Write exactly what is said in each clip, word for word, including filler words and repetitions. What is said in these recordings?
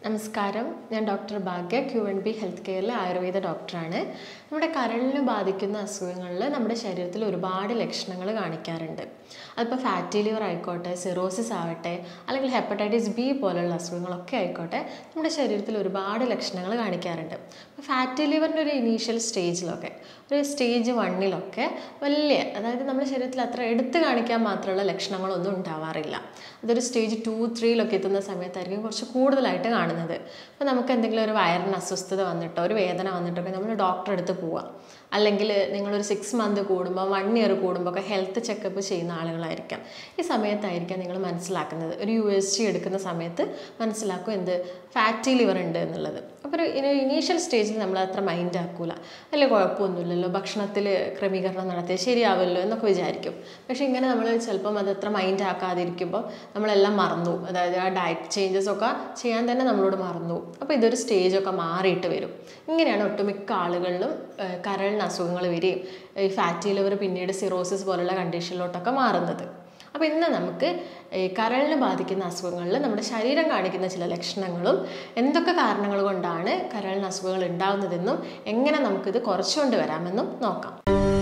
നമസ്കാരം, ഞാൻ doctor Bhagya, Q and B health കെയറിലെ ആയുർവേദ ഡോക്ടറാണ്. നമ്മുടെ കരളിന് ബാധിക്കുന്ന അസുഖങ്ങളിൽ നമ്മുടെ ശരീരത്തിൽ ഒരുപാട് ലക്ഷണങ്ങൾ കാണിക്കാറുണ്ട്. അതിപ്പോൾ ഫാറ്റി ലിവർ ആയിക്കോട്ടെ, സിറോസിസ് ആവട്ടെ, അല്ലെങ്കിൽ ഹെപ്പറ്റൈറ്റിസ് ബി പോലുള്ള അസുഖങ്ങളൊക്കെ ആയിക്കോട്ടെ, നമ്മുടെ ശരീരത്തിൽ ഒരുപാട് ലക്ഷണങ്ങൾ കാണിക്കാറുണ്ട്. അപ്പോൾ ഫാറ്റി ലിവറിൻ്റെ ഒരു ഇനീഷ്യൽ സ്റ്റേജിലൊക്കെ, ഒരു സ്റ്റേജ് വണ്ണിലൊക്കെ വലിയ, അതായത് നമ്മുടെ ശരീരത്തിൽ അത്ര എടുത്തു കാണിക്കാൻ മാത്രമുള്ള ലക്ഷണങ്ങളൊന്നും ഉണ്ടാവാറില്ല. അതൊരു സ്റ്റേജ് ടു ത്രീയിലൊക്കെ എത്തുന്ന സമയത്തായിരിക്കും കുറച്ച് കൂടുതലായിട്ട് കാണുന്നത്. അപ്പോൾ നമുക്ക് എന്തെങ്കിലും ഒരു വയറിന് അസ്വസ്ഥത വന്നിട്ടോ ഒരു വേദന വന്നിട്ടൊക്കെ നമ്മൾ ഡോക്ടറെ അടുത്ത് പോവാം. അല്ലെങ്കിൽ നിങ്ങളൊരു സിക്സ് മന്ത് കൂടുമ്പോൾ, വൺ ഇയർ കൂടുമ്പോൾ ഒക്കെ ഹെൽത്ത് ചെക്കപ്പ് ചെയ്യുന്ന ആളുകളായിരിക്കാം. ഈ സമയത്തായിരിക്കാം നിങ്ങൾ മനസ്സിലാക്കുന്നത്, ഒരു യു എസ് ജി എടുക്കുന്ന സമയത്ത് മനസ്സിലാക്കും എന്ത് ഫാറ്റി ലിവർ ഉണ്ട് എന്നുള്ളത്. അപ്പോൾ ഒരു ഇനീഷ്യൽ സ്റ്റേജിൽ നമ്മൾ അത്ര മൈൻഡ് ആക്കൂല, വലിയ കുഴപ്പമൊന്നുമില്ലല്ലോ, ഭക്ഷണത്തിൽ ക്രമീകരണം നടത്തിയാൽ ശരിയാവുമല്ലോ എന്നൊക്കെ വിചാരിക്കും. പക്ഷേ ഇങ്ങനെ നമ്മൾ ചിലപ്പം അതത്ര മൈൻഡ് ആക്കാതിരിക്കുമ്പോൾ നമ്മളെല്ലാം മറന്നു, അതായത് ആ ഡയറ്റ് ചേഞ്ചസ് ഒക്കെ ചെയ്യാൻ തന്നെ നമ്മളോട് മറന്നു. അപ്പോൾ ഇതൊരു സ്റ്റേജൊക്കെ മാറിയിട്ട് വരും. ഇങ്ങനെയാണ് ഒട്ടുമിക്ക ആളുകളിലും കരളിന് അസുഖങ്ങൾ വരികയും ഈ ഫാറ്റി ലിവർ പിന്നീട് സിറോസിസ് പോലുള്ള കണ്ടീഷനിലോട്ടൊക്കെ മാറുന്നത്. അപ്പോൾ ഇന്ന് നമുക്ക് ഈ കരളിനെ ബാധിക്കുന്ന അസുഖങ്ങളിൽ നമ്മുടെ ശരീരം കാണിക്കുന്ന ചില ലക്ഷണങ്ങളും എന്തൊക്കെ കാരണങ്ങൾ കൊണ്ടാണ് കരളിന് അസുഖങ്ങൾ ഉണ്ടാകുന്നതെന്നും എങ്ങനെ നമുക്കിത് കുറച്ചുകൊണ്ട് വരാമെന്നും നോക്കാം.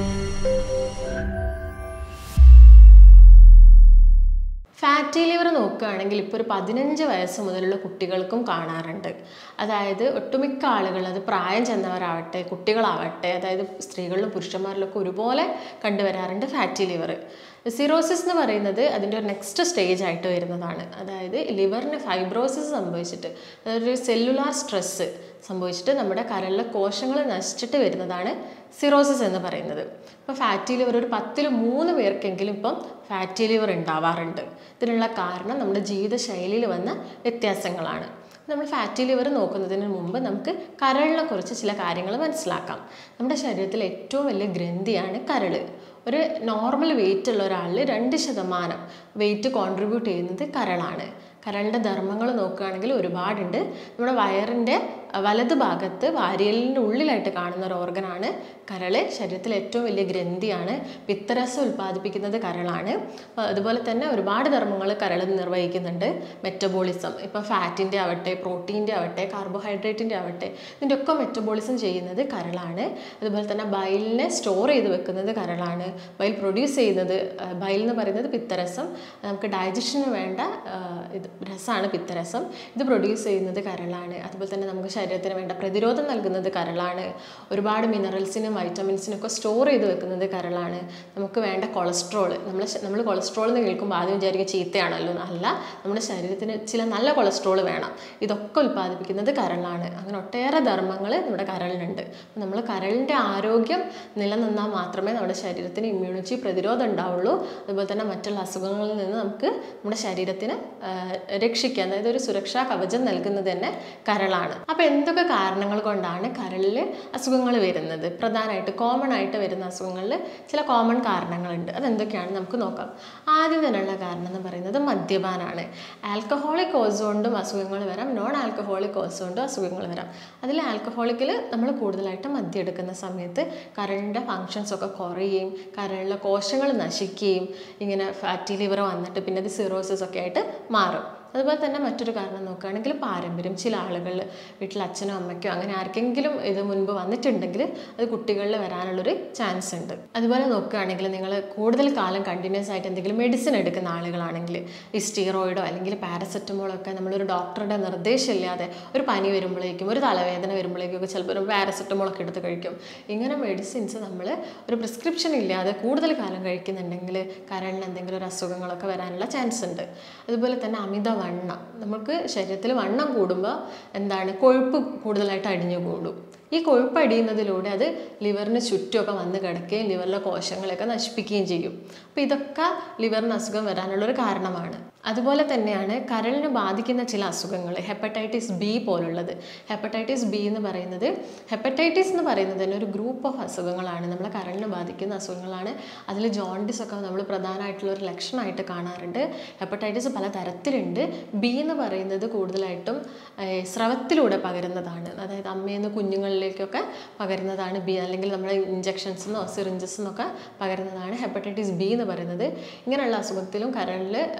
ഫാറ്റി ലിവർ നോക്കുകയാണെങ്കിൽ ഇപ്പോൾ ഒരു പതിനഞ്ച് വയസ്സ് മുതലുള്ള കുട്ടികൾക്കും കാണാറുണ്ട്. അതായത് ഒട്ടുമിക്ക ആളുകൾ, അത് പ്രായം ചെന്നവരാവട്ടെ കുട്ടികളാവട്ടെ, അതായത് സ്ത്രീകളിലും പുരുഷന്മാരിലൊക്കെ ഒരുപോലെ കണ്ടുവരാറുണ്ട് ഫാറ്റി ലിവർ. സിറോസിസ് എന്ന് പറയുന്നത് അതിൻ്റെ ഒരു നെക്സ്റ്റ് സ്റ്റേജ് ആയിട്ട് വരുന്നതാണ്. അതായത് ലിവറിന് ഫൈബ്രോസിസ് സംഭവിച്ചിട്ട്, അതായത് ഒരു സെല്ലുലാർ സ്ട്രെസ്സ് സംഭവിച്ചിട്ട് നമ്മുടെ കരളിലെ കോശങ്ങൾ നശിച്ചിട്ട് വരുന്നതാണ് സിറോസിസ് എന്ന് പറയുന്നത്. ഇപ്പോൾ ഫാറ്റി ലിവർ ഒരു പത്തിൽ മൂന്ന് പേർക്കെങ്കിലും ഇപ്പം ഫാറ്റി ലിവർ ഉണ്ടാവാറുണ്ട്. ഇതിനുള്ള കാരണം നമ്മുടെ ജീവിതശൈലിയിൽ വന്ന വ്യത്യാസങ്ങളാണ്. നമ്മൾ ഫാറ്റി ലിവർ നോക്കുന്നതിന് മുമ്പ് നമുക്ക് കരളിനെ കുറിച്ച് ചില കാര്യങ്ങൾ മനസ്സിലാക്കാം. നമ്മുടെ ശരീരത്തിലെ ഏറ്റവും വലിയ ഗ്രന്ഥിയാണ് കരൾ. ഒരു നോർമൽ വെയിറ്റ് ഉള്ള ഒരാളിൽ രണ്ട് ശതമാനം വെയിറ്റ് കോൺട്രിബ്യൂട്ട് ചെയ്യുന്നത് കരളാണ്. കരളിൻ്റെ ധർമ്മങ്ങൾ നോക്കുകയാണെങ്കിൽ ഒരുപാടുണ്ട്. നമ്മുടെ വയറിൻ്റെ വലത് ഭാഗത്ത് വാരിയലിൻ്റെ ഉള്ളിലായിട്ട് കാണുന്ന ഒരു ഓർഗനാണ് കരൾ. ശരീരത്തിലെ ഏറ്റവും വലിയ ഗ്രന്ഥിയാണ്. പിത്തരസം ഉൽപ്പാദിപ്പിക്കുന്നത് കരളാണ്. അതുപോലെ തന്നെ ഒരുപാട് ധർമ്മങ്ങൾ കരൾ നിർവഹിക്കുന്നുണ്ട്. മെറ്റബോളിസം, ഇപ്പോൾ ഫാറ്റിൻ്റെ ആവട്ടെ, പ്രോട്ടീൻ്റെ ആവട്ടെ, കാർബോഹൈഡ്രേറ്റിൻ്റെ ആവട്ടെ, ഇതിൻ്റെ ഒക്കെ മെറ്റബോളിസം ചെയ്യുന്നത് കരളാണ്. അതുപോലെ തന്നെ ബൈലിനെ സ്റ്റോർ ചെയ്ത് വെക്കുന്നത് കരളാണ്. ബൈൽ പ്രൊഡ്യൂസ് ചെയ്യുന്നത്, ബൈൽ എന്ന് പറയുന്നത് പിത്തരസം, നമുക്ക് ഡൈജഷന് വേണ്ട ഇത് രസമാണ് പിത്തരസം. ഇത് പ്രൊഡ്യൂസ് ചെയ്യുന്നത് കരളാണ്. അതുപോലെ തന്നെ നമുക്ക് ശരീരത്തിന് വേണ്ട പ്രതിരോധം നൽകുന്നത് കരളാണ്. ഒരുപാട് മിനറൽസിനും വൈറ്റമിൻസിനും ഒക്കെ സ്റ്റോർ ചെയ്ത് വെക്കുന്നത് കരളാണ്. നമുക്ക് വേണ്ട കൊളസ്ട്രോൾ, നമ്മൾ നമ്മൾ കൊളസ്ട്രോൾ എന്ന് കേൾക്കുമ്പോൾ ആദ്യം വിചാരിക്കുക ചീത്തയാണല്ലോ, അല്ല, നമ്മുടെ ശരീരത്തിന് ചില നല്ല കൊളസ്ട്രോൾ വേണം. ഇതൊക്കെ ഉൽപ്പാദിപ്പിക്കുന്നത് കരളാണ്. അങ്ങനെ ഒട്ടേറെ ധർമ്മങ്ങൾ നമ്മുടെ കരളിനുണ്ട്. അപ്പോൾ നമ്മൾ കരളിൻ്റെ ആരോഗ്യം നിലനിന്നാൽ മാത്രമേ നമ്മുടെ ശരീരത്തിന് ഇമ്മ്യൂണിറ്റി പ്രതിരോധം ഉണ്ടാവുള്ളൂ. അതുപോലെ തന്നെ മറ്റുള്ള അസുഖങ്ങളിൽ നിന്ന് നമുക്ക് നമ്മുടെ ശരീരത്തിന് രക്ഷിക്കാൻ, അതായത് ഒരു സുരക്ഷാ കവചം നൽകുന്നത് തന്നെ കരളാണ്. അപ്പോൾ എന്തൊക്കെ കാരണങ്ങൾ കൊണ്ടാണ് കരളിൽ അസുഖങ്ങൾ വരുന്നത്? പ്രധാനമായിട്ട് കോമൺ ആയിട്ട് വരുന്ന അസുഖങ്ങളിൽ ചില കോമൺ കാരണങ്ങളുണ്ട്. അതെന്തൊക്കെയാണെന്ന് നമുക്ക് നോക്കാം. ആദ്യം തന്നെയുള്ള കാരണം എന്ന് പറയുന്നത് മദ്യപാനാണ്. ആൽക്കഹോളിക് കോസ് കൊണ്ടും അസുഖങ്ങൾ വരാം, നോൺ ആൽക്കഹോളിക് കോസ് കൊണ്ടും അസുഖങ്ങൾ വരാം. അതിൽ ആൽക്കഹോളിക്കിൽ നമ്മൾ കൂടുതലായിട്ട് മദ്യം എടുക്കുന്ന സമയത്ത് കരളിൻ്റെ ഫങ്ഷൻസ് ഒക്കെ കുറയുകയും കരളിലെ കോശങ്ങൾ നശിക്കുകയും ഇങ്ങനെ ഫാറ്റി ലിവർ വന്നിട്ട് പിന്നെ അത് സിറോസിസ് ഒക്കെ ആയിട്ട് മാറും. അതുപോലെ തന്നെ മറ്റൊരു കാരണം നോക്കുകയാണെങ്കിൽ പാരമ്പര്യം. ചില ആളുകൾ വീട്ടിൽ അച്ഛനോ അമ്മയ്ക്കോ അങ്ങനെ ആർക്കെങ്കിലും ഇത് മുൻപ് വന്നിട്ടുണ്ടെങ്കിൽ അത് കുട്ടികളിൽ വരാനുള്ളൊരു ചാൻസ് ഉണ്ട്. അതുപോലെ നോക്കുകയാണെങ്കിൽ നിങ്ങൾ കൂടുതൽ കാലം കണ്ടിന്യൂസ് ആയിട്ട് എന്തെങ്കിലും മെഡിസിൻ എടുക്കുന്ന ആളുകളാണെങ്കിൽ, ഈ സ്റ്റീറോയിഡോ അല്ലെങ്കിൽ പാരസെറ്റമോളോ ഒക്കെ നമ്മളൊരു ഡോക്ടറുടെ നിർദ്ദേശമില്ലാതെ ഒരു പനി വരുമ്പോഴേക്കും, ഒരു തലവേദന വരുമ്പോഴേക്കും ഒക്കെ ചിലപ്പോൾ ഒരു പാരസെറ്റമോളൊക്കെ എടുത്ത് കഴിക്കും. ഇങ്ങനെ മെഡിസിൻസ് നമ്മൾ ഒരു പ്രിസ്ക്രിപ്ഷൻ ഇല്ലാതെ കൂടുതൽ കാലം കഴിക്കുന്നുണ്ടെങ്കിൽ കരളിന് എന്തെങ്കിലും ഒരു അസുഖങ്ങളൊക്കെ വരാനുള്ള ചാൻസ് ഉണ്ട്. അതുപോലെ തന്നെ അമിത വണ്ണം, നമുക്ക് ശരീരത്തിൽ വണ്ണം കൂടുമ്പോൾ എന്താണ്, കൊഴുപ്പ് കൂടുതലായിട്ട് അടിഞ്ഞു കൂടും. ഈ കൊഴുപ്പ് അടിയുന്നതിലൂടെ അത് ലിവറിന് ചുറ്റുമൊക്കെ വന്ന് കിടക്കുകയും ലിവറിലെ കോശങ്ങളെയൊക്കെ നശിപ്പിക്കുകയും ചെയ്യും. അപ്പോൾ ഇതൊക്കെ ലിവറിന് അസുഖം വരാനുള്ളൊരു കാരണമാണ്. അതുപോലെ തന്നെയാണ് കരളിനെ ബാധിക്കുന്ന ചില അസുഖങ്ങൾ, ഹെപ്പറ്റൈറ്റിസ് ബി പോലുള്ളത്. ഹെപ്പറ്റൈറ്റിസ് ബി എന്ന് പറയുന്നത്, ഹെപ്പറ്റൈറ്റിസ് എന്ന് പറയുന്നത് തന്നെ ഒരു ഗ്രൂപ്പ് ഓഫ് അസുഖങ്ങളാണ്, നമ്മളെ കരളിനെ ബാധിക്കുന്ന അസുഖങ്ങളാണ്. അതിൽ ജോണ്ടിസ് ഒക്കെ നമ്മൾ പ്രധാനമായിട്ടുള്ള ഒരു ലക്ഷണമായിട്ട് കാണാറുണ്ട്. ഹെപ്പറ്റൈറ്റിസ് പല തരത്തിലുണ്ട്. ബി എന്ന് പറയുന്നത് കൂടുതലായിട്ടും സ്രവത്തിലൂടെ പകരുന്നതാണ്, അതായത് അമ്മയിൽ നിന്ന് കുഞ്ഞുങ്ങളിലേക്കൊക്കെ പകരുന്നതാണ് ബി, അല്ലെങ്കിൽ നമ്മുടെ ഇഞ്ചക്ഷൻസിനോ സിറിഞ്ചസിനൊക്കെ പകരുന്നതാണ് ഹെപ്പറ്റൈറ്റിസ് ബി എന്ന് പറയുന്നത്. ഇങ്ങനെയുള്ള അസുഖത്തിലും കരളിൽ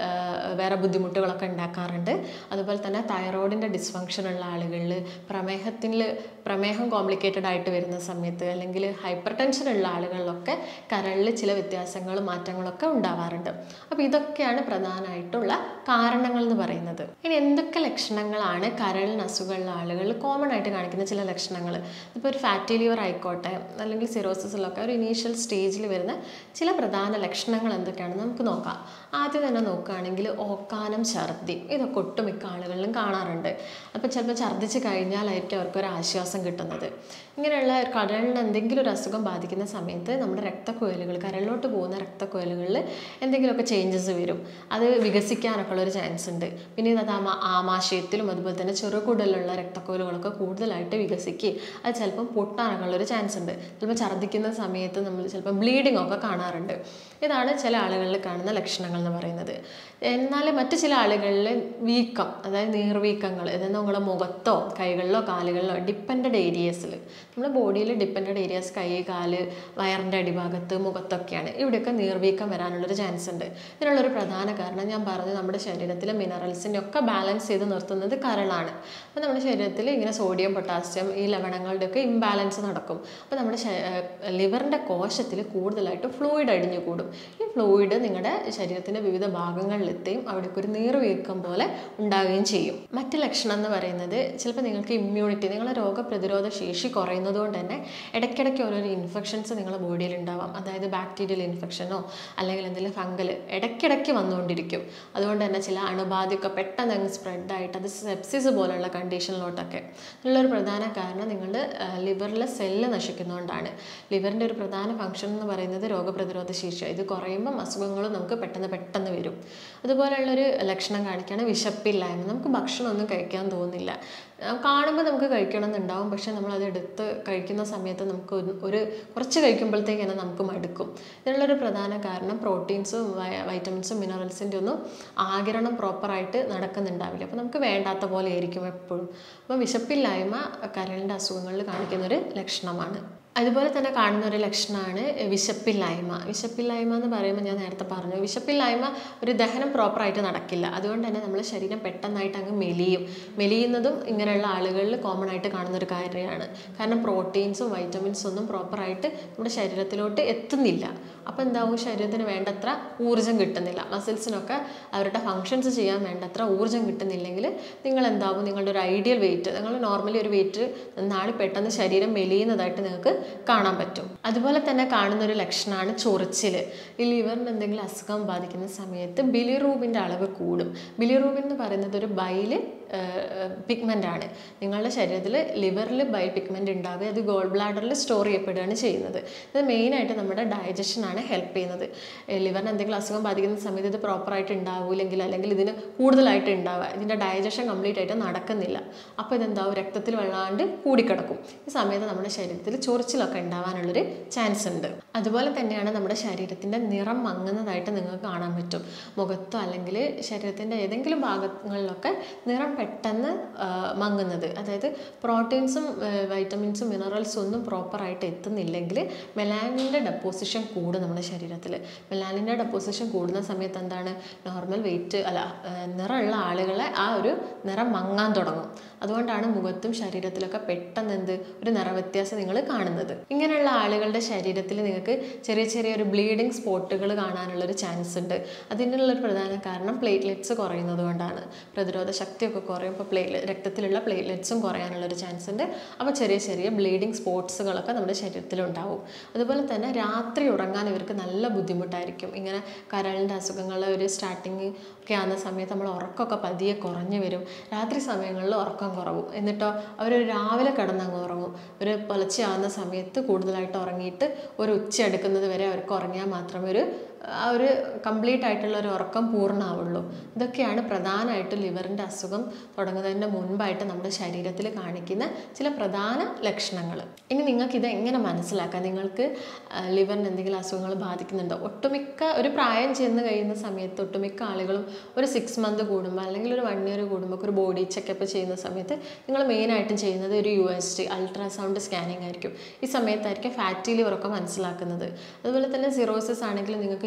വേറെ ബുദ്ധിമുട്ടുകളൊക്കെ ഉണ്ടാക്കാറുണ്ട്. അതുപോലെ തന്നെ തൈറോയിഡിൻ്റെ ഡിസ്ഫങ്ഷൻ ഉള്ള ആളുകളിൽ, പ്രമേഹത്തിൽ പ്രമേഹം കോംപ്ലിക്കേറ്റഡ് ആയിട്ട് വരുന്ന സമയത്ത്, അല്ലെങ്കിൽ ഹൈപ്പർ ടെൻഷൻ ഉള്ള ആളുകളിലൊക്കെ കരളിൽ ചില വ്യത്യാസങ്ങളും മാറ്റങ്ങളൊക്കെ ഉണ്ടാവാറുണ്ട്. അപ്പോൾ ഇതൊക്കെയാണ് പ്രധാനമായിട്ടുള്ള കാരണങ്ങൾ എന്ന് പറയുന്നത്. ഇനി എന്തൊക്കെ ലക്ഷണങ്ങളാണ് കരളിന് അസുഖമുള്ള ആളുകളിൽ കോമൺ ആയിട്ട് കാണിക്കുന്ന ചില ലക്ഷണങ്ങൾ? ഇപ്പോൾ ഒരു ഫാറ്റി ലിവർ ആയിക്കോട്ടെ, അല്ലെങ്കിൽ സിറോസിസിലൊക്കെ ഒരു ഇനീഷ്യൽ സ്റ്റേജിൽ വരുന്ന ചില പ്രധാന ലക്ഷണങ്ങൾ എന്തൊക്കെയാണെന്ന് നമുക്ക് നോക്കാം. ആദ്യം തന്നെ നോക്കുകയാണെങ്കിൽ ഓക്കാനം, ഛർദി, ഇതൊക്കെ ഒട്ടുമിക്ക ആളുകളിലും കാണാറുണ്ട്. അപ്പോൾ ചിലപ്പോൾ ഛർദ്ദിച്ച് കഴിഞ്ഞാലായിരിക്കും അവർക്കൊരു ആശ്വാസം കിട്ടുന്നത്. ഇങ്ങനെയുള്ള കരളിന് എന്തെങ്കിലും ഒരു അസുഖം ബാധിക്കുന്ന സമയത്ത് നമ്മുടെ രക്തക്കുഴലുകൾ, കരളിലോട്ട് പോകുന്ന രക്തക്കുഴലുകളിൽ എന്തെങ്കിലുമൊക്കെ ചേഞ്ചസ് വരും. അത് വികസിക്കാനൊക്കെ ഉള്ളൊരു ചാൻസ് ഉണ്ട്. പിന്നെ അത് ആമാ ആമാശയത്തിലും അതുപോലെ തന്നെ ചെറുകുടലുള്ള രക്തക്കുഴലുകളൊക്കെ കൂടുതലായിട്ട് വികസിക്കുകയും അത് ചിലപ്പം പൊട്ടാനൊക്കെ ഉള്ളൊരു ചാൻസ് ഉണ്ട്. ചിലപ്പോൾ ഛർദ്ദിക്കുന്ന സമയത്ത് നമ്മൾ ചിലപ്പോൾ ബ്ലീഡിംഗ് ഒക്കെ കാണാറുണ്ട്. ഇതാണ് ചില ആളുകളിൽ കാണുന്ന ലക്ഷണങ്ങൾ എന്ന് പറയുന്നത്. എന്നാൽ മറ്റു ചില ആളുകളിൽ വീക്കം, അതായത് നീർവീക്കങ്ങൾ, അതായത് നമ്മുടെ മുഖത്തോ കൈകളിലോ കാലുകളിലോ ഡിപ്പെൻഡഡ് ഏരിയസിൽ, നമ്മുടെ ബോഡിയിൽ ഡിപ്പെൻഡഡ് ഏരിയാസ് കൈ, കാല്, വയറിൻ്റെ അടിഭാഗത്ത്, മുഖത്തൊക്കെയാണ്. ഇവിടെയൊക്കെ നീർവീക്കം വരാനുള്ളൊരു ചാൻസ് ഉണ്ട്. ഇതിനുള്ളൊരു പ്രധാന കാരണം ഞാൻ പറഞ്ഞു, നമ്മുടെ ശരീരത്തിലെ മിനറൽസിൻ്റെ ഒക്കെ ബാലൻസ് ചെയ്ത് നിർത്തുന്നത് കരളാണ്. അപ്പോൾ നമ്മുടെ ശരീരത്തിൽ ഇങ്ങനെ സോഡിയം, പൊട്ടാസ്യം, ഈ ലവണങ്ങളുടെയൊക്കെ ഇംബാലൻസ് നടക്കും. അപ്പോൾ നമ്മുടെ ലിവറിൻ്റെ കോശത്തിൽ കൂടുതലായിട്ട് ഫ്ലൂയിഡ് അടിഞ്ഞു കൂടും. ഈ ഫ്ലൂയിഡ് നിങ്ങളുടെ ശരീരത്തിൻ്റെ വിവിധ ഭാഗങ്ങളിലെത്തുകയും അവിടേക്ക് ഒരു നീർവീക്കം പോലെ ഉണ്ടാവുകയും ചെയ്യും. മറ്റ് ലക്ഷണം എന്ന് പറയുന്നത് ചിലപ്പോൾ നിങ്ങൾക്ക് ഇമ്മ്യൂണിറ്റി, നിങ്ങളുടെ രോഗപ്രതിരോധ ശേഷി കുറയുന്നത് കൊണ്ട് തന്നെ ഇടയ്ക്കിടയ്ക്ക് ഓരോരോ ഇൻഫെക്ഷൻസ് നിങ്ങളുടെ ബോഡിയിൽ ഉണ്ടാവാം. അതായത് ബാക്ടീരിയൽ ഇൻഫെക്ഷനോ അല്ലെങ്കിൽ എന്തെങ്കിലും ഫംഗൽ ഇടയ്ക്കിടയ്ക്ക് വന്നുകൊണ്ടിരിക്കും. അതുകൊണ്ട് തന്നെ ചില അണുബാധയൊക്കെ പെട്ടെന്ന് അങ്ങ് സ്പ്രെഡായിട്ട് അത് സെപ്സിസ് പോലുള്ള കണ്ടീഷനിലോട്ടൊക്കെ ഉള്ളൊരു പ്രധാന കാരണം നിങ്ങളുടെ ലിവറിലെ സെല്ല് നശിക്കുന്നതുകൊണ്ടാണ്. ലിവറിൻ്റെ ഒരു പ്രധാന ഫംഗ്ഷൻ എന്ന് പറയുന്നത് രോഗപ്രതിരോധ ശേഷി. ഇത് കുറയുമ്പം അസുഖങ്ങളും നമുക്ക് പെട്ടെന്ന് പെട്ടെന്ന് വരും. അതുപോലെയുള്ളൊരു ലക്ഷണം കാണിക്കുകയാണ് വിശപ്പില്ലായ്മ. നമുക്ക് ഭക്ഷണമൊന്നും കഴിക്കാൻ തോന്നില്ല. കാണുമ്പോൾ നമുക്ക് കഴിക്കണം എന്നുണ്ടാവും, പക്ഷെ നമ്മളത് എടുത്ത് കഴിക്കുന്ന സമയത്ത് നമുക്ക് ഒരു കുറച്ച് കഴിക്കുമ്പോഴത്തേക്ക് തന്നെ നമുക്ക് മടുക്കും. ഇതിനുള്ളൊരു പ്രധാന കാരണം പ്രോട്ടീൻസും വൈറ്റമിൻസും മിനറൽസിൻ്റെ ഒന്നും ആഗിരണം പ്രോപ്പറായിട്ട് നടക്കുന്നുണ്ടാവില്ല. അപ്പോൾ നമുക്ക് വേണ്ടാത്ത പോലെ ആയിരിക്കും എപ്പോഴും. അപ്പോൾ വിശപ്പില്ലായ്മ കരളിൻ്റെ അസുഖങ്ങളിൽ കാണിക്കുന്നൊരു ലക്ഷണമാണ്. അതുപോലെ തന്നെ കാണുന്ന ഒരു ലക്ഷണമാണ് വിശപ്പില്ലായ്മ. വിശപ്പില്ലായ്മ എന്ന് പറയുമ്പോൾ ഞാൻ നേരത്തെ പറഞ്ഞു, വിശപ്പില്ലായ്മ ഒരു ദഹനം പ്രോപ്പറായിട്ട് നടക്കില്ല. അതുകൊണ്ട് തന്നെ നമ്മുടെ ശരീരം പെട്ടെന്നായിട്ട് അങ്ങ് മെലിയും. മെലിയുന്നതും ഇങ്ങനെയുള്ള ആളുകളിൽ കോമൺ ആയിട്ട് കാണുന്നൊരു കാര്യമാണ്. കാരണം പ്രോട്ടീൻസും വൈറ്റമിൻസും ഒന്നും പ്രോപ്പറായിട്ട് നമ്മുടെ ശരീരത്തിലോട്ട് എത്തുന്നില്ല. അപ്പോൾ എന്താവും, ശരീരത്തിന് വേണ്ടത്ര ഊർജ്ജം കിട്ടുന്നില്ല. മസിൽസിനൊക്കെ അവരുടെ ഫങ്ഷൻസ് ചെയ്യാൻ വേണ്ടത്ര ഊർജ്ജം കിട്ടുന്നില്ലെങ്കിൽ നിങ്ങൾ എന്താവും, നിങ്ങളുടെ ഒരു ഐഡിയൽ വെയിറ്റ്, നിങ്ങൾ നോർമലി ഒരു വെയിറ്റ് നിന്നാണ് പെട്ടെന്ന് ശരീരം മെലിയുന്നതായിട്ട് നിങ്ങൾക്ക് കാണാൻ പറ്റും. അതുപോലെ തന്നെ കാണുന്നൊരു ലക്ഷണമാണ് ചൊറിച്ചിൽ. ഈ ലിവറിന് എന്തെങ്കിലും അസുഖം ബാധിക്കുന്ന സമയത്ത് ബിലിറൂബിൻ്റെ അളവ് കൂടും. ബിലിറൂബിൻ എന്ന് പറയുന്നത് ഒരു ബൈല് പിഗ്മെൻ്റ് ആണ്. നിങ്ങളുടെ ശരീരത്തിൽ ലിവറിൽ ബൈൽ പിഗ്മെൻ്റ് ഉണ്ടാവുക, അത് ഗോൾ ബ്ലാഡറിൽ സ്റ്റോർ ചെയ്യപ്പെടുകയാണ് ചെയ്യുന്നത്. ഇത് മെയിനായിട്ട് നമ്മുടെ ഡൈജഷനാണ് ഹെൽപ്പ് ചെയ്യുന്നത്. ലിവറിന് എന്തെങ്കിലും അസുഖം ബാധിക്കുന്ന സമയത്ത് ഇത് പ്രോപ്പറായിട്ട് ഉണ്ടാവില്ലെങ്കിൽ, അല്ലെങ്കിൽ ഇതിന് കൂടുതലായിട്ട് ഉണ്ടാവുക, ഇതിൻ്റെ ഡൈജഷൻ കംപ്ലീറ്റ് ആയിട്ട് നടക്കുന്നില്ല. അപ്പോൾ ഇതെന്താവും, രക്തത്തിൽ വെള്ളാണ്ട് കൂടിക്കിടക്കും. ഈ സമയത്ത് നമ്മുടെ ശരീരത്തിൽ ചൊറിച്ചിലൊക്കെ ഉണ്ടാവാനുള്ളൊരു ചാൻസ് ഉണ്ട്. അതുപോലെ തന്നെയാണ് നമ്മുടെ ശരീരത്തിൻ്റെ നിറം മങ്ങുന്നതായിട്ട് നിങ്ങൾക്ക് കാണാൻ പറ്റും. മുഖത്തോ അല്ലെങ്കിൽ ശരീരത്തിൻ്റെ ഏതെങ്കിലും ഭാഗങ്ങളിലൊക്കെ നിറം പെട്ടെന്ന് മങ്ങുന്നത്. അതായത് പ്രോട്ടീൻസും വൈറ്റമിൻസും മിനറൽസും ഒന്നും പ്രോപ്പറായിട്ട് എത്തുന്നില്ലെങ്കിൽ മെലാനിൻ്റെ ഡെപ്പോസിഷൻ കൂടും നമ്മുടെ ശരീരത്തിൽ. മെലാനിൻ്റെ ഡെപ്പോസിഷൻ കൂടുന്ന സമയത്ത് എന്താണ്, നോർമൽ വെയിറ്റ് അല്ല നിറമുള്ള ആളുകളെ ആ ഒരു നിറം മങ്ങാൻ തുടങ്ങും. അതുകൊണ്ടാണ് മുഖത്തും ശരീരത്തിലൊക്കെ പെട്ടെന്ന് എന്ത് ഒരു നിറവ്യത്യാസം നിങ്ങൾ കാണുന്നത്. ഇങ്ങനെയുള്ള ആളുകളുടെ ശരീരത്തിൽ നിങ്ങൾക്ക് ചെറിയ ചെറിയൊരു ബ്ലീഡിങ് സ്പോട്ടുകൾ കാണാനുള്ളൊരു ചാൻസ് ഉണ്ട്. അതിനുള്ളൊരു പ്രധാന കാരണം പ്ലേറ്റ്ലെറ്റ്സ് കുറയുന്നത് കൊണ്ടാണ്. പ്രതിരോധ ശക്തിയൊക്കെ കുറയുമ്പോൾ പ്ലേറ്റ്ലെറ്റ് രക്തത്തിലുള്ള പ്ലേറ്റ്ലെറ്റ്സും കുറയാനുള്ളൊരു ചാൻസ് ഉണ്ട്. അപ്പോൾ ചെറിയ ചെറിയ ബ്ലീഡിങ് സ്പോട്സുകളൊക്കെ നമ്മുടെ ശരീരത്തിലുണ്ടാവും. അതുപോലെ തന്നെ രാത്രി ഉറങ്ങാൻ ഇവർക്ക് നല്ല ബുദ്ധിമുട്ടായിരിക്കും. ഇങ്ങനെ കരളിൻ്റെ അസുഖങ്ങൾ ഒരു സ്റ്റാർട്ടിങ് ഒക്കെ ആകുന്ന സമയത്ത് നമ്മൾ ഉറക്കമൊക്കെ പതിയെ കുറഞ്ഞു വരും. രാത്രി സമയങ്ങളിൽ ഉറക്കം കുറവും. എന്നിട്ടോ അവർ രാവിലെ കിടന്നങ്ങ് ഉറങ്ങും. ഒരു പുലർച്ചയാകുന്ന സമയത്ത് കൂടുതലായിട്ട് ഉറങ്ങിയിട്ട് ഒരു ഉച്ച എടുക്കുന്നത് വരെ അവർക്ക് ഉറങ്ങിയാൽ മാത്രമേ ഒരു ആ ഒരു കംപ്ലീറ്റ് ആയിട്ടുള്ള ഒരു ഉറക്കം പൂർണ്ണമാവുള്ളൂ. ഇതൊക്കെയാണ് പ്രധാനമായിട്ടും ലിവറിൻ്റെ അസുഖം തുടങ്ങുന്നതിൻ്റെ മുൻപായിട്ട് നമ്മുടെ ശരീരത്തിൽ കാണിക്കുന്ന ചില പ്രധാന ലക്ഷണങ്ങൾ. ഇനി നിങ്ങൾക്കിത് എങ്ങനെ മനസ്സിലാക്കാം, നിങ്ങൾക്ക് ലിവറിന് എന്തെങ്കിലും അസുഖങ്ങൾ ബാധിക്കുന്നുണ്ടോ? ഒട്ടുമിക്ക ഒരു പ്രായം ചെന്ന് കഴിയുന്ന സമയത്ത് ഒട്ടുമിക്ക ആളുകളും ഒരു സിക്സ് മന്ത് കൂടുമ്പോൾ അല്ലെങ്കിൽ ഒരു വൺ ഇയർ കൂടുമ്പോൾ ഒരു ബോഡി ചെക്കപ്പ് ചെയ്യുന്ന സമയത്ത് നിങ്ങൾ മെയിനായിട്ടും ചെയ്യുന്നത് ഒരു U S T ultrasound scanning ആയിരിക്കും. ഈ സമയത്തായിരിക്കും ഫാറ്റി ലിവറൊക്കെ മനസ്സിലാക്കുന്നത്. അതുപോലെ തന്നെ സിറോസിസ് ആണെങ്കിൽ നിങ്ങൾക്ക്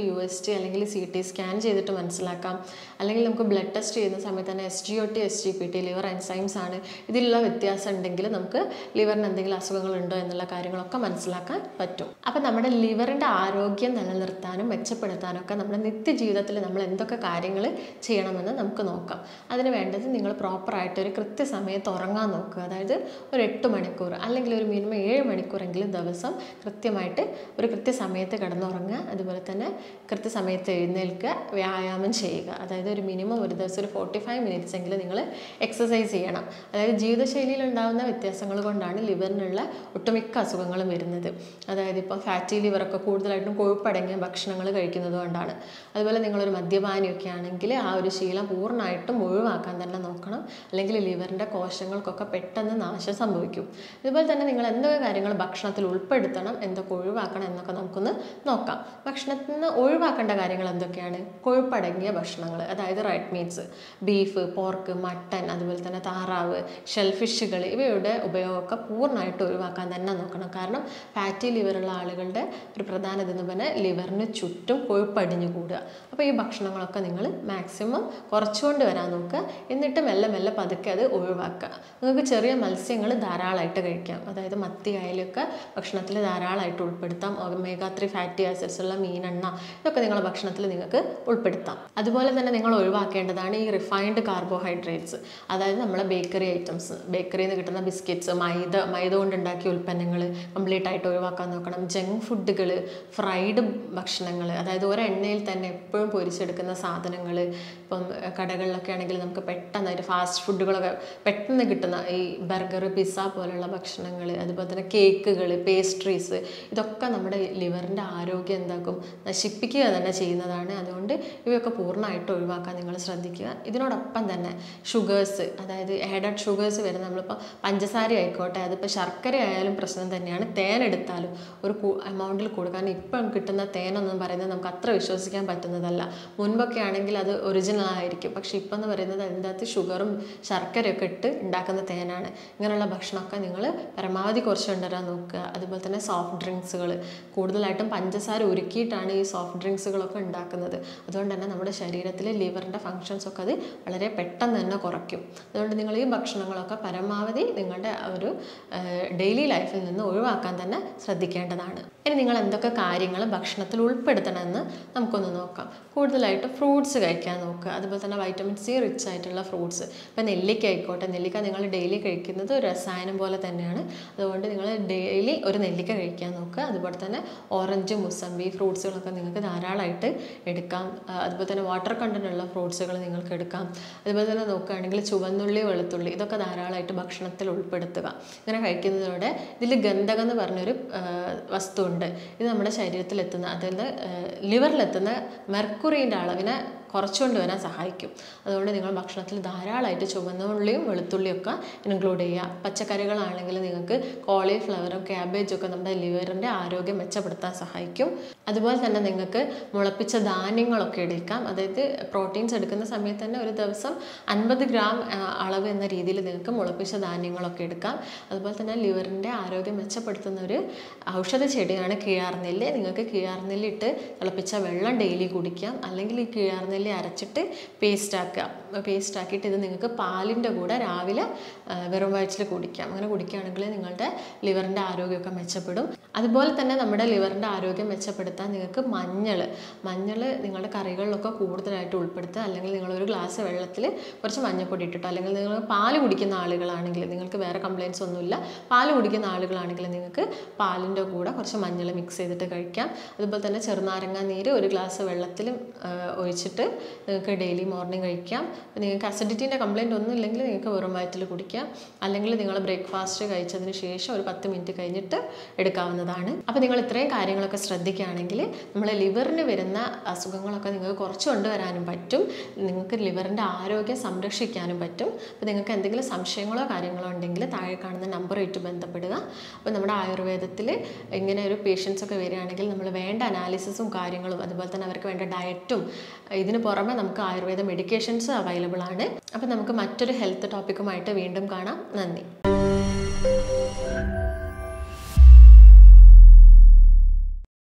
യു എസ് ടി അല്ലെങ്കിൽ സി ടി സ്കാൻ ചെയ്തിട്ട് മനസ്സിലാക്കാം. അല്ലെങ്കിൽ നമുക്ക് ബ്ലഡ് ടെസ്റ്റ് ചെയ്യുന്ന സമയത്ത് തന്നെ S G O T S G P T liver enzymes ആണ്, ഇതിലുള്ള വ്യത്യാസം ഉണ്ടെങ്കിൽ നമുക്ക് ലിവറിന് എന്തെങ്കിലും അസുഖങ്ങളുണ്ടോ എന്നുള്ള കാര്യങ്ങളൊക്കെ മനസ്സിലാക്കാൻ പറ്റും. അപ്പം നമ്മുടെ ലിവറിൻ്റെ ആരോഗ്യം നിലനിർത്താനും മെച്ചപ്പെടുത്താനും ഒക്കെ നമ്മുടെ നിത്യജീവിതത്തിൽ നമ്മൾ എന്തൊക്കെ കാര്യങ്ങൾ ചെയ്യണമെന്ന് നമുക്ക് നോക്കാം. അതിന് വേണ്ടത് നിങ്ങൾ പ്രോപ്പറായിട്ട് ഒരു കൃത്യസമയത്ത് ഉറങ്ങാൻ നോക്കുക. അതായത് ഒരു എട്ട് മണിക്കൂർ അല്ലെങ്കിൽ ഒരു മിനിമം ഏഴ് മണിക്കൂറെങ്കിലും ദിവസം കൃത്യമായിട്ട് ഒരു കൃത്യസമയത്ത് കിടന്നുറങ്ങുക. അതുപോലെ തന്നെ കൃത്യസമയത്ത് എഴുന്നേൽക്കുക, വ്യായാമം ചെയ്യുക. അതായത് ഒരു മിനിമം ഒരു ദിവസം ഒരു ഫോർട്ടി ഫൈവ് മിനിറ്റ്സ് എങ്കിലും നിങ്ങൾ എക്സസൈസ് ചെയ്യണം. അതായത് ജീവിതശൈലിയിൽ ഉണ്ടാകുന്ന വ്യത്യാസങ്ങൾ കൊണ്ടാണ് ലിവറിനുള്ള ഒട്ടുമിക്ക അസുഖങ്ങളും വരുന്നത്. അതായത് ഇപ്പോൾ ഫാറ്റി ലിവറൊക്കെ കൂടുതലായിട്ടും കൊഴുപ്പടങ്ങിയ ഭക്ഷണങ്ങൾ കഴിക്കുന്നത് കൊണ്ടാണ്. അതുപോലെ നിങ്ങളൊരു മദ്യപാനിയൊക്കെ ആണെങ്കിൽ ആ ഒരു ശീലം പൂർണ്ണമായിട്ടും ഒഴിവാക്കാൻ തന്നെ നോക്കണം. അല്ലെങ്കിൽ ലിവറിൻ്റെ കോശങ്ങൾക്കൊക്കെ പെട്ടെന്ന് നാശം സംഭവിക്കും. ഇതുപോലെ തന്നെ നിങ്ങൾ എന്തൊക്കെ കാര്യങ്ങൾ ഭക്ഷണത്തിൽ ഉൾപ്പെടുത്തണം, എന്തൊക്കെ ഒഴിവാക്കണം എന്നൊക്കെ നമുക്കൊന്ന് നോക്കാം. ഭക്ഷണത്തിൽ നിന്ന് ഒഴിവാക്കേണ്ട കാര്യങ്ങൾ എന്തൊക്കെയാണ്? കൊഴുപ്പടങ്ങിയ ഭക്ഷണങ്ങൾ, അതായത് red meats, beef, pork, mutton, അതുപോലെ തന്നെ താറാവ്, ഷെൽഫിഷുകൾ, ഇവയുടെ ഉപയോഗമൊക്കെ പൂർണ്ണമായിട്ട് ഒഴിവാക്കാൻ തന്നെ നോക്കണം. കാരണം ഫാറ്റി ലിവറുള്ള ആളുകളുടെ ഒരു പ്രധാന ഇതെന്ന് പറഞ്ഞാൽ ലിവറിന് ചുറ്റും കൊഴുപ്പടിഞ്ഞു കൂടുക. അപ്പോൾ ഈ ഭക്ഷണങ്ങളൊക്കെ നിങ്ങൾ മാക്സിമം കുറച്ചുകൊണ്ട് വരാൻ നോക്കുക. എന്നിട്ട് മെല്ലെ മെല്ലെ പതുക്കെ അത് ഒഴിവാക്കുക. നിങ്ങൾക്ക് ചെറിയ മത്സ്യങ്ങൾ ധാരാളമായിട്ട് കഴിക്കാം. അതായത് മത്തി അയലൊക്കെ ഭക്ഷണത്തിൽ ധാരാളമായിട്ട് ഉൾപ്പെടുത്താം. ഒമേഗ ത്രീ ഫാറ്റി ആസിഡ്സ് ഉള്ള മീനെണ്ണ, ഇതൊക്കെ നിങ്ങളുടെ ഭക്ഷണത്തിൽ നിങ്ങൾക്ക് ഉൾപ്പെടുത്താം. അതുപോലെ തന്നെ നിങ്ങൾ ഒഴിവാക്കേണ്ടതാണ് ഈ റിഫൈൻഡ് കാർബോഹൈഡ്രേറ്റ്സ്. അതായത് നമ്മളെ ബേക്കറി ഐറ്റംസ്, ബേക്കറിയിൽ നിന്ന് കിട്ടുന്ന ബിസ്ക്കറ്റ്സ്, മൈദ മൈദ കൊണ്ടുണ്ടാക്കിയ ഉൽപ്പന്നങ്ങൾ കംപ്ലീറ്റ് ആയിട്ട് ഒഴിവാക്കാൻ നോക്കണം. ജങ്ക് ഫുഡുകൾ, ഫ്രൈഡ് ഭക്ഷണങ്ങൾ, അതായത് ഒരു എണ്ണയിൽ തന്നെ എപ്പോഴും പൊരിച്ചെടുക്കുന്ന സാധനങ്ങൾ. ഇപ്പം കടകളിലൊക്കെ ആണെങ്കിൽ നമുക്ക് പെട്ടെന്നായിട്ട് ഫാസ്റ്റ് ഫുഡുകളൊക്കെ പെട്ടെന്ന് കിട്ടുന്ന ഈ ബർഗർ, പിസ്സ പോലുള്ള ഭക്ഷണങ്ങൾ, അതുപോലെ തന്നെ കേക്കുകൾ, പേസ്ട്രീസ്, ഇതൊക്കെ നമ്മുടെ ലിവറിൻ്റെ ആരോഗ്യം എന്താക്കും, നശിപ്പിക്കുക തന്നെ ചെയ്യുന്നതാണ്. അതുകൊണ്ട് ഇവയൊക്കെ പൂർണ്ണമായിട്ട് ഒഴിവാക്കാൻ നിങ്ങൾ ശ്രദ്ധിക്കുക. ഇതിനോടൊപ്പം തന്നെ ഷുഗേഴ്സ്, അതായത് ആഡഡ് ഷുഗേഴ്സ് വരുന്ന, നമ്മളിപ്പോൾ പഞ്ചസാര ആയിക്കോട്ടെ, അതിപ്പോൾ ശർക്കര ആയാലും പ്രശ്നം തന്നെയാണ്. തേൻ എടുത്താലും ഒരു എമൗണ്ടിൽ കൊടുക്കാൻ ഇപ്പം കിട്ടുന്ന തേനൊന്നും പറയുന്നത് നമുക്ക് അത്ര വിശ്വസിക്കാൻ പറ്റുന്നതല്ല. മുൻപൊക്കെ ആണെങ്കിൽ അത് ഒറിജിനൽ ആയിരിക്കും. പക്ഷേ ഇപ്പം എന്ന് പറയുന്നത് അതിൻ്റെ അകത്ത് ഷുഗറും ശർക്കരയൊക്കെ ഇട്ട് ഉണ്ടാക്കുന്ന തേനാണ്. ഇങ്ങനെയുള്ള ഭക്ഷണമൊക്കെ നിങ്ങൾ പരമാവധി കുറച്ച് കൊണ്ടുവരാൻ നോക്കുക. അതുപോലെ തന്നെ സോഫ്റ്റ് ഡ്രിങ്ക്സുകൾ, കൂടുതലായിട്ടും പഞ്ചസാര ഉരുക്കിയിട്ടാണ് ഈ സോഫ്റ്റ് ഡ്രിങ്ക്സുകളൊക്കെ ഉണ്ടാക്കുന്നത്. അതുകൊണ്ട് തന്നെ നമ്മുടെ ശരീരത്തിലെ ലിവറിൻ്റെ ഫങ്ഷൻസൊക്കെ അത് വളരെ പെട്ടെന്ന് തന്നെ കുറയ്ക്കും. അതുകൊണ്ട് നിങ്ങൾ ഈ ഭക്ഷണങ്ങളൊക്കെ പരമാവധി നിങ്ങളുടെ ഒരു ഡെയിലി ലൈഫിൽ നിന്ന് ഒഴിവാക്കാൻ തന്നെ ശ്രദ്ധിക്കേണ്ടതാണ്. ഇനി നിങ്ങൾ എന്തൊക്കെ കാര്യങ്ങൾ ഭക്ഷണത്തിൽ ഉൾപ്പെടുത്തണമെന്ന് നമുക്കൊന്ന് നോക്കാം. കൂടുതലായിട്ട് ഫ്രൂട്ട്സ് കഴിക്കാൻ നോക്കുക. അതുപോലെ തന്നെ വൈറ്റമിൻ സി റിച്ച് ആയിട്ടുള്ള ഫ്രൂട്ട്സ്. ഇപ്പം നെല്ലിക്ക ആയിക്കോട്ടെ, നെല്ലിക്ക നിങ്ങൾ ഡെയിലി കഴിക്കുന്നത് ഒരു രസായനം പോലെ തന്നെയാണ്. അതുകൊണ്ട് നിങ്ങൾ ഡെയിലി ഒരു നെല്ലിക്ക കഴിക്കാൻ നോക്കുക. അതുപോലെ തന്നെ ഓറഞ്ച്, മുസമ്പി ഫ്രൂട്ട്സുകളൊക്കെ നിങ്ങൾക്ക് ധാരാളമായിട്ട് എടുക്കാം. അതുപോലെ തന്നെ വാട്ടർ കണ്ടന്റ് ഉള്ള ഫ്രൂട്ട്സുകൾ നിങ്ങൾക്ക് എടുക്കാം. അതുപോലെ തന്നെ നോക്കുകയാണെങ്കിൽ ചുവന്നുള്ളി, വെളുത്തുള്ളി, ഇതൊക്കെ ധാരാളമായിട്ട് ഭക്ഷണത്തിൽ ഉൾപ്പെടുത്തുക. ഇങ്ങനെ കഴിക്കുന്നതോടെ ഇതിൽ ഗന്ധകം എന്ന് പറഞ്ഞൊരു വസ്തുണ്ട്. ഇത് നമ്മുടെ ശരീരത്തിലെത്തുന്ന, അതായത് ലിവറിലെത്തുന്ന മെർക്കുറീൻ്റെ അളവിനെ കുറച്ചുകൊണ്ട് വരാൻ സഹായിക്കും. അതുകൊണ്ട് നിങ്ങൾ ഭക്ഷണത്തിൽ ധാരാളമായിട്ട് ചുവന്ന ഉള്ളിയും വെളുത്തുള്ളിയും ഒക്കെ ഇൻക്ലൂഡ് ചെയ്യുക. പച്ചക്കറികളാണെങ്കിൽ നിങ്ങൾക്ക് കോളിഫ്ലവറും ക്യാബേജും ഒക്കെ നമ്മുടെ ലിവറിൻ്റെ ആരോഗ്യം മെച്ചപ്പെടുത്താൻ സഹായിക്കും. അതുപോലെ തന്നെ നിങ്ങൾക്ക് മുളപ്പിച്ച ധാന്യങ്ങളൊക്കെ എടുക്കാം. അതായത് പ്രോട്ടീൻസ് എടുക്കുന്ന സമയത്ത് തന്നെ ഒരു ദിവസം അൻപത് ഗ്രാം അളവ് എന്ന രീതിയിൽ നിങ്ങൾക്ക് മുളപ്പിച്ച ധാന്യങ്ങളൊക്കെ എടുക്കാം. അതുപോലെ തന്നെ ലിവറിൻ്റെ ആരോഗ്യം മെച്ചപ്പെടുത്തുന്ന ഒരു ഔഷധ ചെടിയാണ് കിഴാർനെല്ലി. നിങ്ങൾക്ക് കിഴാർനെല്ലി ഇട്ട് തിളപ്പിച്ച വെള്ളം ഡെയിലി കുടിക്കാം. അല്ലെങ്കിൽ ഈ കിഴാർനെല്ലി അരച്ചിട്ട് പേസ്റ്റ് ആക്കുക. പേസ്റ്റ് ആക്കിയിട്ട് ഇത് നിങ്ങൾക്ക് പാലിൻ്റെ കൂടെ രാവിലെ വെറും വയറ്റിൽ കുടിക്കാം. അങ്ങനെ കുടിക്കുകയാണെങ്കിൽ നിങ്ങളുടെ ലിവറിൻ്റെ ആരോഗ്യമൊക്കെ മെച്ചപ്പെടും. അതുപോലെ തന്നെ നമ്മുടെ ലിവറിൻ്റെ ആരോഗ്യം മെച്ചപ്പെടുത്താൻ നിങ്ങൾക്ക് മഞ്ഞൾ മഞ്ഞൾ നിങ്ങളുടെ കറികളിലൊക്കെ കൂടുതലായിട്ട് ഉൾപ്പെടുത്തുക. അല്ലെങ്കിൽ നിങ്ങളൊരു ഗ്ലാസ് വെള്ളത്തിൽ കുറച്ച് മഞ്ഞൾപ്പൊടി ഇട്ടിട്ടോ, അല്ലെങ്കിൽ നിങ്ങൾ പാല് കുടിക്കുന്ന ആളുകളാണെങ്കിൽ, നിങ്ങൾക്ക് വേറെ കംപ്ലയിൻസ് ഒന്നുമില്ല, പാല് കുടിക്കുന്ന ആളുകളാണെങ്കിൽ നിങ്ങൾക്ക് പാലിൻ്റെ കൂടെ കുറച്ച് മഞ്ഞൾ മിക്സ് ചെയ്തിട്ട് കഴിക്കാം. അതുപോലെ തന്നെ ചെറുനാരങ്ങ നീര് ഒരു ഗ്ലാസ് വെള്ളത്തിൽ ഒഴിച്ചിട്ട് നിങ്ങൾക്ക് ഡെയിലി മോർണിംഗ് കഴിക്കാം. നിങ്ങൾക്ക് അസിഡിറ്റീൻ്റെ കംപ്ലയിൻ്റ് ഒന്നും ഇല്ലെങ്കിൽ നിങ്ങൾക്ക് വെറും വയറ്റിൽ കുടിക്കാം. അല്ലെങ്കിൽ നിങ്ങൾ ബ്രേക്ക്ഫാസ്റ്റ് കഴിച്ചതിന് ശേഷം ഒരു പത്ത് മിനിറ്റ് കഴിഞ്ഞിട്ട് എടുക്കാവുന്നതാണ്. അപ്പോൾ നിങ്ങൾ ഇത്രയും കാര്യങ്ങളൊക്കെ ശ്രദ്ധിക്കുകയാണെങ്കിൽ നമ്മളെ ലിവറിന് വരുന്ന അസുഖങ്ങളൊക്കെ നിങ്ങൾക്ക് കുറച്ച് കൊണ്ടുവരാനും പറ്റും. നിങ്ങൾക്ക് ലിവറിൻ്റെ ആരോഗ്യം സംരക്ഷിക്കാനും പറ്റും. അപ്പോൾ നിങ്ങൾക്ക് എന്തെങ്കിലും സംശയങ്ങളോ കാര്യങ്ങളോ ഉണ്ടെങ്കിൽ താഴെ കാണുന്ന നമ്പറുമായിട്ട് ബന്ധപ്പെടുക. അപ്പോൾ നമ്മുടെ ആയുർവേദത്തിൽ ഇങ്ങനെ ഒരു പേഷ്യൻസ് ഒക്കെ വരികയാണെങ്കിൽ നമ്മൾ വേണ്ട അനാലിസിസും കാര്യങ്ങളും അതുപോലെ തന്നെ അവർക്ക് വേണ്ട ഡയറ്റും, ഇതിന് പുറമെ നമുക്ക് ആയുർവേദ മെഡിക്കേഷൻസ് അവൈലബിൾ ആണ്. അപ്പോൾ നമുക്ക് മറ്റൊരു ഹെൽത്ത് ടോപ്പിക്കുമായിട്ട് വീണ്ടും കാണാം. നന്ദി.